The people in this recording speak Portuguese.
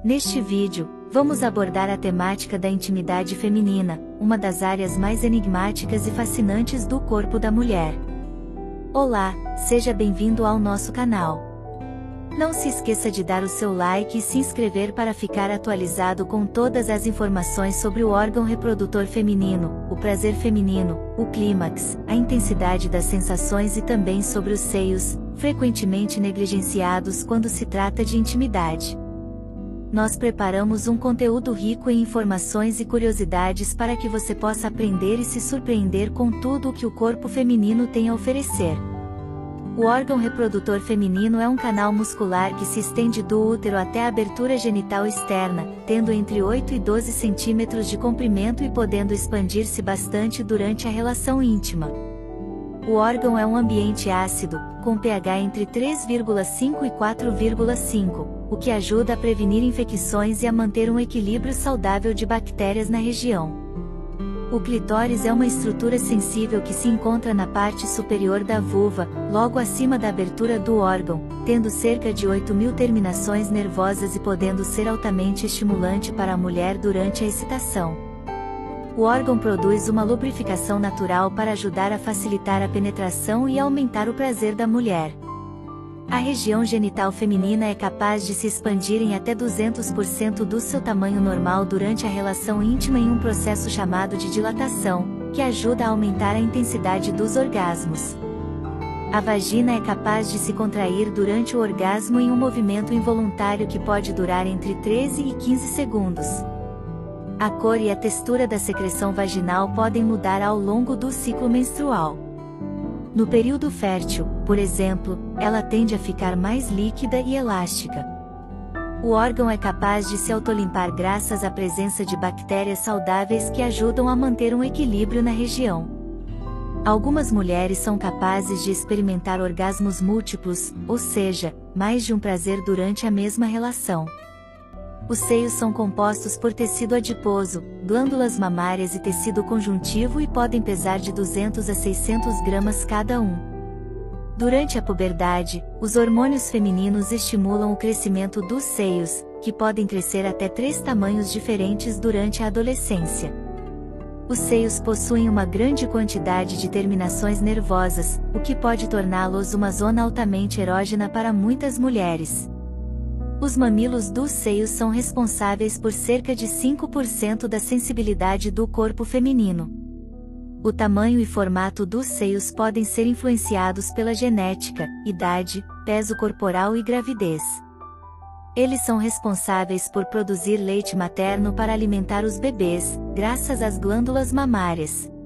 Neste vídeo, vamos abordar a temática da intimidade feminina, uma das áreas mais enigmáticas e fascinantes do corpo da mulher. Olá, seja bem-vindo ao nosso canal. Não se esqueça de dar o seu like e se inscrever para ficar atualizado com todas as informações sobre o órgão reprodutor feminino, o prazer feminino, o clímax, a intensidade das sensações e também sobre os seios, frequentemente negligenciados quando se trata de intimidade. Nós preparamos um conteúdo rico em informações e curiosidades para que você possa aprender e se surpreender com tudo o que o corpo feminino tem a oferecer. O órgão reprodutor feminino é um canal muscular que se estende do útero até a abertura genital externa, tendo entre 8 e 12 centímetros de comprimento e podendo expandir-se bastante durante a relação íntima. O órgão é um ambiente ácido, com pH entre 3,5 e 4,5, o que ajuda a prevenir infecções e a manter um equilíbrio saudável de bactérias na região. O clitóris é uma estrutura sensível que se encontra na parte superior da vulva, logo acima da abertura do órgão, tendo cerca de 8.000 terminações nervosas e podendo ser altamente estimulante para a mulher durante a excitação. O órgão produz uma lubrificação natural para ajudar a facilitar a penetração e aumentar o prazer da mulher. A região genital feminina é capaz de se expandir em até 200% do seu tamanho normal durante a relação íntima em um processo chamado de dilatação, que ajuda a aumentar a intensidade dos orgasmos. A vagina é capaz de se contrair durante o orgasmo em um movimento involuntário que pode durar entre 13 e 15 segundos. A cor e a textura da secreção vaginal podem mudar ao longo do ciclo menstrual. No período fértil, por exemplo, ela tende a ficar mais líquida e elástica. O órgão é capaz de se autolimpar graças à presença de bactérias saudáveis que ajudam a manter um equilíbrio na região. Algumas mulheres são capazes de experimentar orgasmos múltiplos, ou seja, mais de um prazer durante a mesma relação. Os seios são compostos por tecido adiposo, glândulas mamárias e tecido conjuntivo e podem pesar de 200 a 600 gramas cada um. Durante a puberdade, os hormônios femininos estimulam o crescimento dos seios, que podem crescer até 3 tamanhos diferentes durante a adolescência. Os seios possuem uma grande quantidade de terminações nervosas, o que pode torná-los uma zona altamente erógena para muitas mulheres. Os mamilos dos seios são responsáveis por cerca de 5% da sensibilidade do corpo feminino. O tamanho e formato dos seios podem ser influenciados pela genética, idade, peso corporal e gravidez. Eles são responsáveis por produzir leite materno para alimentar os bebês, graças às glândulas mamárias.